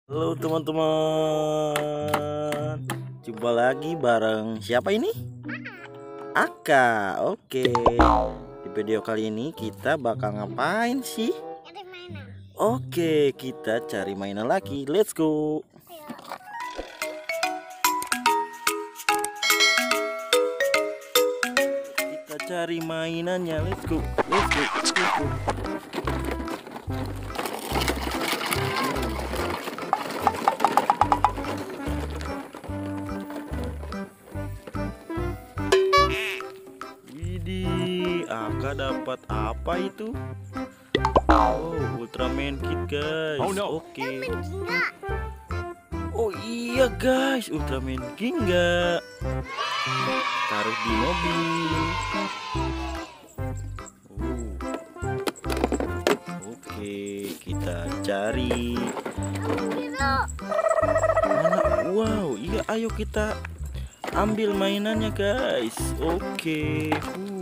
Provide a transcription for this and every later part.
Halo teman-teman, jumpa lagi bareng siapa ini? Aka. Oke, di video kali ini kita bakal ngapain sih? Oke, kita cari mainan lagi. Let's go. Kita cari mainannya. Let's go. Let's go. Let's go. Widih, Aka dapat apa itu? Oh, Ultraman Kit, guys. Oh, no. Oke. Oh iya guys, Ultraman Ginga. Taruh di mobil. Oke, kita cari. Mana? Wow, iya, ayo kita ambil mainannya guys. Oke.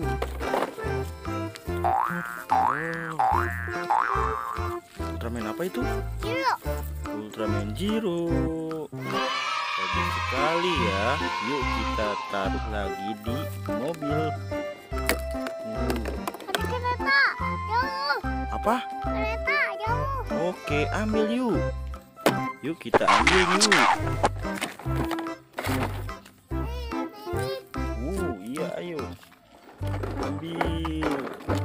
Ultraman apa itu? Ultraman Zero. Bagus sekali ya. Yuk kita taruh lagi di mobil. Kereta jauh. Apa? Kereta jauh. Oke, ambil yuk. Yuk kita ambil yuk. Iya, ayo. Ambil.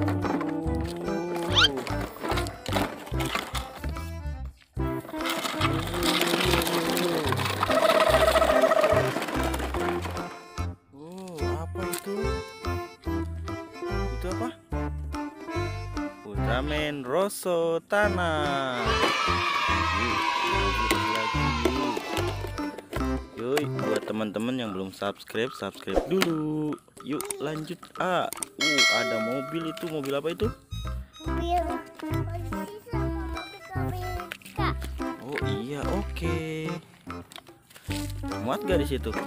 Apa itu? Itu apa? Ultraman Rosso Tanah. Yuk, buat teman-teman yang belum subscribe dulu. Yuk lanjut. Ada mobil itu. Mobil apa itu? Mobil polisi sama mobil KPK. Oh iya, oke. Muat gak di situ?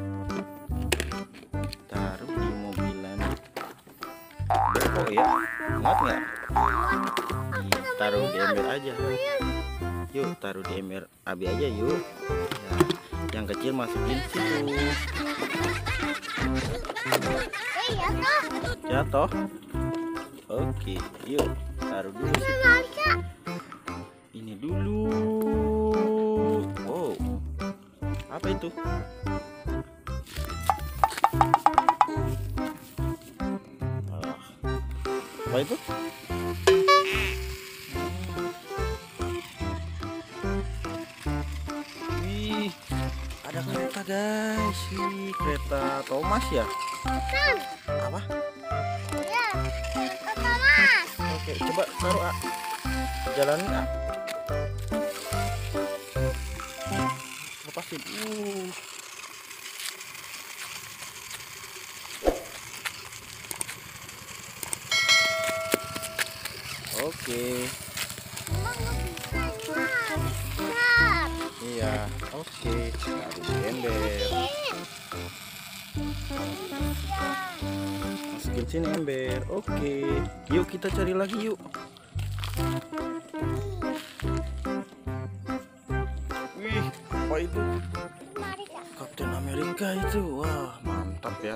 Taruh di mobilan. Oh ya, muat nggak? Taruh di ember aja. Yuk, taruh di ember abi aja yuk. Ya, yang kecil masukin situ. Jatuh. Oke, yuk taruh dulu situ. Ini dulu. Oh, apa itu? Apa itu? Wih, ada kereta guys. Wih, kereta Thomas ya? Apa? Iya, kereta Thomas. Oke, coba taruh jalanin lepasin. Oke. Iya, oke. Taruh di ember. Masukin sini ember. Oke. Yuk kita cari lagi yuk. Wih, apa itu? Kapten Amerika itu. Wah, mantap ya.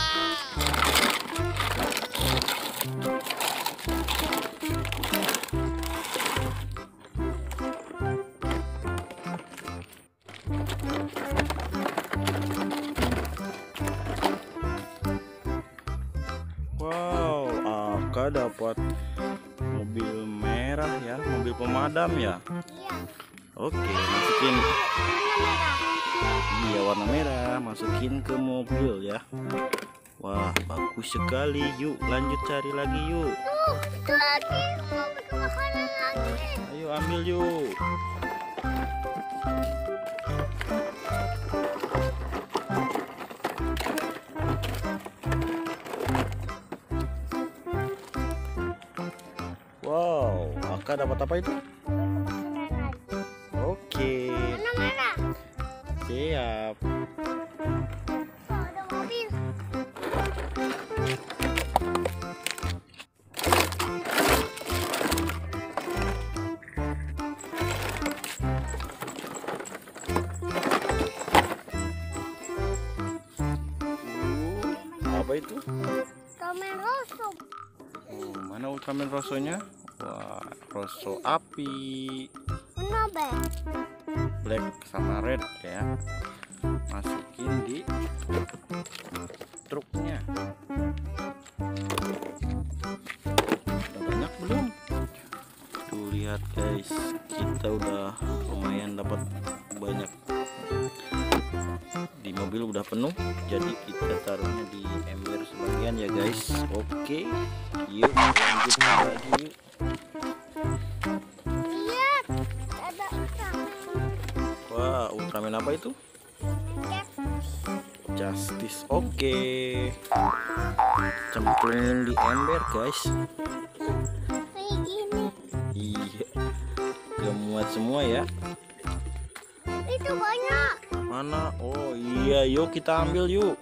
Wow, Aka dapat mobil merah ya, mobil pemadam ya. Oke, masukin. Iya, warna merah, masukin ke mobil ya. Wah, bagus sekali. Yuk lanjut cari lagi yuk. Itu lagi mau bikin makanan lagi. Ayo ambil yuk. Wow, Aka dapat apa itu? Oke, Mana mana? siap. Ada mobil. apa itu? Ultraman Rosso. Oh, mana Ultraman Rosso-nya? Wah, Rosso api. Mana be? Black sama red ya. Masukin di truknya. Udah banyak belum? Tuh lihat guys, kita udah lumayan dapat banyak. Di mobil udah penuh, jadi kita taruhnya di ember sebagian ya guys. Oke, yuk lanjut lagi yuk. Lihat, ada Ultraman. Wah, Ultraman apa itu? Justice. Oke, cemplungin di ember guys. Kayak gini. Iya, gak muat semua ya. Itu banyak. Mana? Oh iya, yuk kita ambil yuk.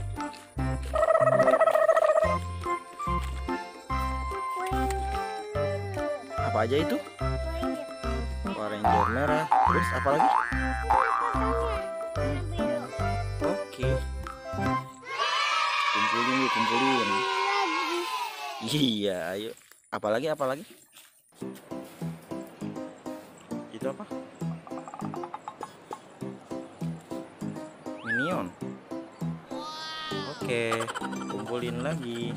Apa aja itu? Power Ranger merah. Terus apa lagi? Oke. Kumpulin yuk, kumpulin. Iya, ayo. Apalagi, apalagi? Itu apa? Minion. Oke, kumpulin lagi.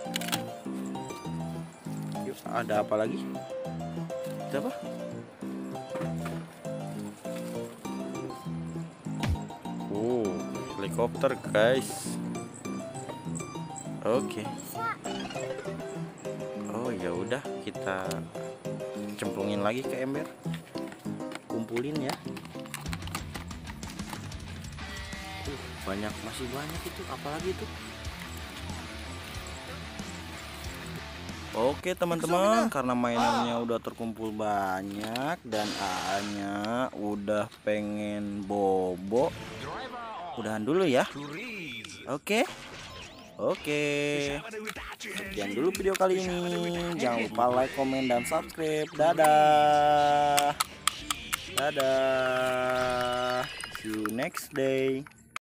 Yuk, ada apa lagi? Itu apa? Oh, helikopter guys. Oke. Oh ya udah, kita cemplungin lagi ke ember. Kumpulin ya. Banyak, masih banyak itu. Apalagi itu? Oke teman-teman, karena mainannya udah terkumpul banyak dan AA-nya udah pengen bobo, udahan dulu ya. Oke. Sekian dulu video kali ini. Jangan lupa like, komen, dan subscribe. Dadah. See you next day.